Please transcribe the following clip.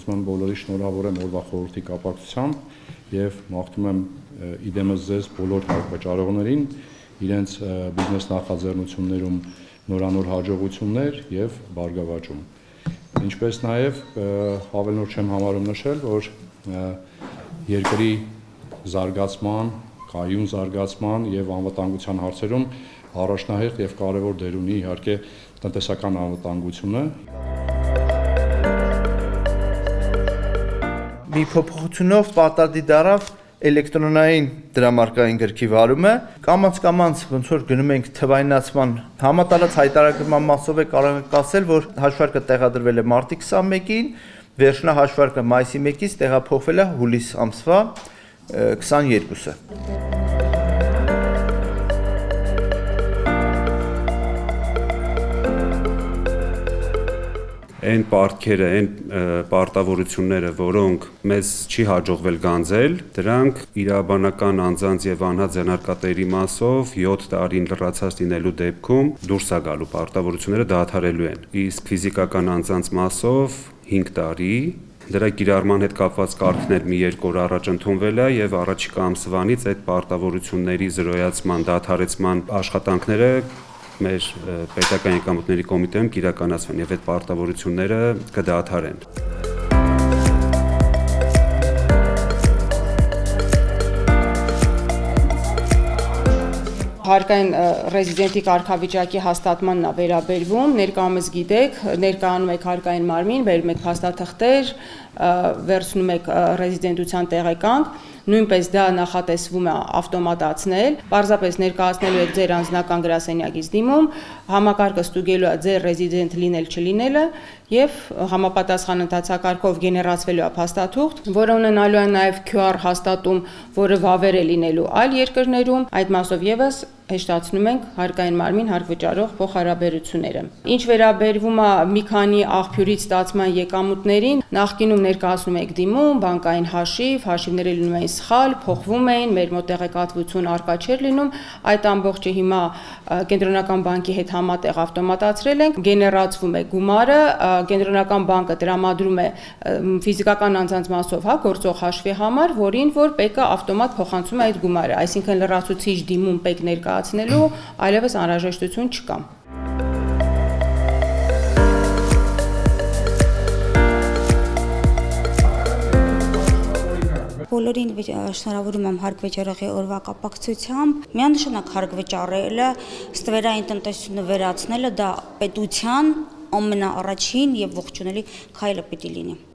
ուզում եմ բոլորի շնորհավորեմ օրվա խորհրդի կապակցությամբ եւ մաղթում եմ իդեմս ձեզ բոլոր հարկվճարողներին իրենց բիզնես նախաձեռնություններում նորանոր հաջողություններ եւ բարգավաճում։ Ինչպես նաեւ ավելի նոր չեմ համարում նշել, որ երկրի զարգացման, կայուն զարգացման եւ անվտանգության հարցերում առաջնահերթ եւ կարեւոր դեր ունի իհարկե տնտեսական անվտանգությունը։ Մի փոփոխությունով պարտադի դարավ էլեկտրոնային դրամարկային գրքի վարումը, կամաց ոնց որ գնում ենք թվայնացման համատարած հայտարարման մասով է կարող ենք ասել, որ հաշվարկը տեղադրվել է մարտի 21-ին, վերջնահաշվարկը մայիսի 1-ից տեղափոխվել է հուլիս ամսվա 22-ը։ Այն պարտքերը, այն պարտավորությունները, որոնք մեզ չի հաջողվել գանձել, դրանք իրավաբանական անձանց եւ անհատ ձեռնարկատերի մասով 7 տարին լրացած լինելու դեպքում դուրս է գալու պարտավորությունները դադարելու են։ Իսկ ֆիզիկական անձանց մասով 5 տարի դրա կիրառման հետ կապված կարգներ մի 2 օր առաջ ընդունվել է եւ առաջիկա ամսվանից այդ պարտավորությունների զրոյացման դադարեցման աշխատանքները մեր պետական եկամուտների կոմիտեում կիրականացվեն եւ այդ պարտավորությունները կդադարեն։ Հարկային ռեզիդենտի կարգավիճակի հաստատմանն է վերաբերվում, ներկայումս գիտեք, ներկայանում եք հարկային մարմին, բերում եք փաստաթղթեր, վերցնում եք ռեզիդենտության տեղեկանք, նույնպես դա նախատեսվում է ավտոմատացնել, պարզապես ներկայացնելու եք ձեր անձնական գրասենյակից դիմում, համակարգը ստուգելու է ձեր ռեզիդենտ լինել չլինելը եւ համապատասխան ընթացակարգով գեներացվելու է փաստաթուղթ, որը ունենալու է նաեւ QR հաստատում, որը վավեր է լինելու այլ երկրներում, այդ մասով եւս հեշտացնում ենք հարկային մարմին հարկվճարող փոխհարաբերությունները։ Ինչ վերաբերվում է մի քանի աղբյուրից ստացման եկամուտներին, նախկինում ներկայացնում եք դիմում, բանկային հաշիվները լինում էին սխալ, փոխվում էին, մեր մոտ տեղեկատվություն առկա չէր լինում, այդ ամբողջը հիմա կենտրոնական բանկի հետ համատեղ ավտոմատացրել ենք, գեներացվում է գումարը, կենտրոնական բանկը տրամադրում է ֆիզիկական անձանց մասով գործող հաշվի համար, որին որ ՊԵԿ-ը ավտոմատ փոխանցում է այդ գումարը, այսինքն լրացուցիչ դիմում ՊԵԿ ներկայացնելու այլևս անհրաժեշտություն չկա։ Բոլորին շնորհավորում եմ հարկվճարողի օրվա կապակցությամբ։ Միանշանակ հարկվճարելը, ստվերային տնտեսությունը վերացնելը դա պետության ամենաառաջին եւ ողջունելի քայլը պիտի լինի։